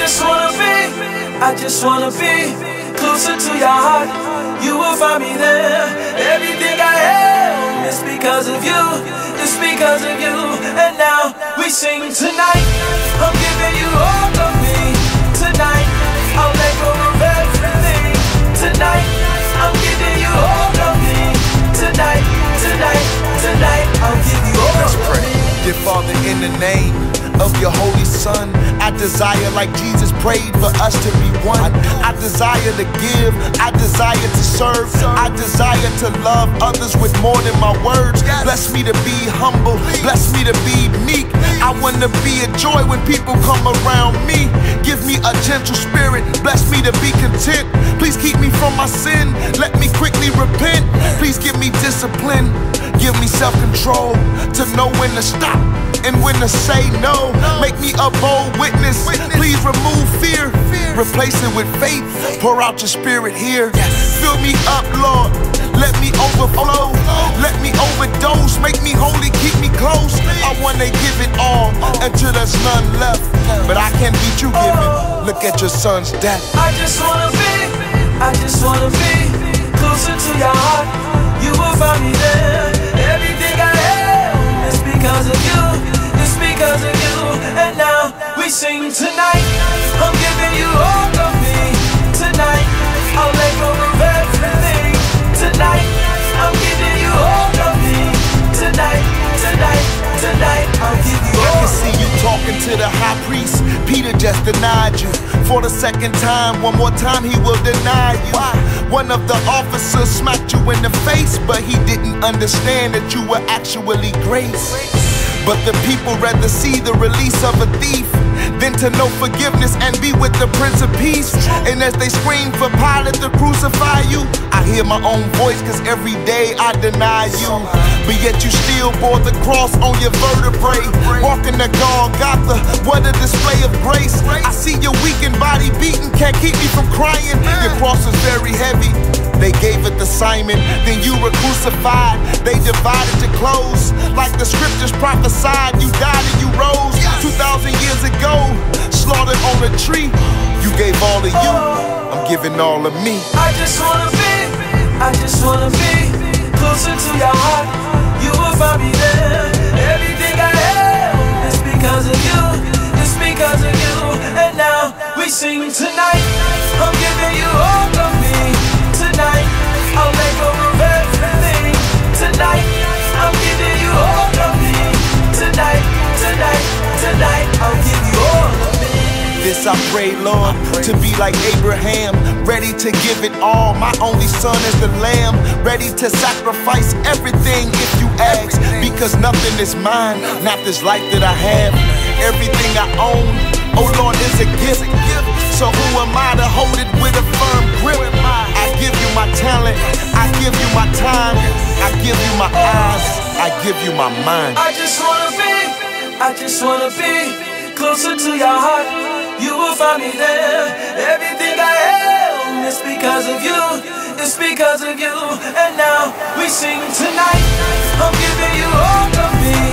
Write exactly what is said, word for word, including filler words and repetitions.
just wanna be, I just wanna be closer to your heart. You will find me there. Everything I am is because of you. It's because of you. And now we sing tonight. I'm giving you all of me. Tonight I'll let go of everything. Tonight I'm giving you all of me. Tonight, tonight, tonight I'll give you all Let's of pray. me. Dear Father, in the name of your holy Son, I desire, like Jesus prayed, for us to be one. I desire to give, I desire to serve, I desire to love others with more than my words. Bless me to be humble, bless me to be meek. I want to be a joy when people come around me. Give me a gentle spirit, bless me to be content. Please keep me from my sin, let me quickly repent. Please give me discipline, give me self-control to know when to stop and when to say no. Make me a bold witness. Please remove fear, replace it with faith. Pour out your spirit here. Fill me up, Lord. Let me overflow. Let me overdose. Make me holy, keep me close. I wanna give it all until there's none left. But I can't be true giving. Look at your son's death. I just wanna be, I just wanna be closer to your heart. You will find me there. Everything I am is because of you. It's because of you. And now we sing tonight. I'm giving you all of me. Tonight I'll let go of everything. Tonight I'm giving you all of me. Tonight, tonight, tonight I'll give you all. I can see you talking to the high priest. Peter just denied you for the second time. One more time he will deny you. One of the officers smacked you in the face, but he didn't understand that you were actually grace. But the people rather see the release of a thief than to know forgiveness and be with the Prince of Peace. And as they scream for Pilate to crucify you, I hear my own voice, cause every day I deny you. But yet you still bore the cross on your vertebrae. Walking the Golgotha, what a display of grace. I see your weakened body beaten, can't keep me from crying. Your cross is very heavy. They gave it to Simon, then you were crucified. They divided your clothes, like the scriptures prophesied. You died and you rose two thousand years ago, slaughtered on a tree. You gave all of you, I'm giving all of me. I just wanna be, I just wanna be closer to your heart. You will find me there. Everything I am is because of you. It's because of you. And now we sing tonight. I'm giving you all of me. Tonight I'll let go of everything. Tonight I'm giving you all of me. Tonight, tonight, tonight I'll give you all of me. This I pray, Lord, to be like Abraham, ready to give it all. My only son is the lamb, ready to sacrifice everything if you ask. Because nothing is mine, not this life that I have. Everything I own, oh Lord, is a gift. So who am I to hold it with a firm grip? I give you my talent, I give you my time, I give you my eyes, I give you my mind. I just wanna be, I just wanna be closer to your heart. You will find me there. Everything I am is because of you. It's because of you. And now we sing tonight. I'm giving you all of me.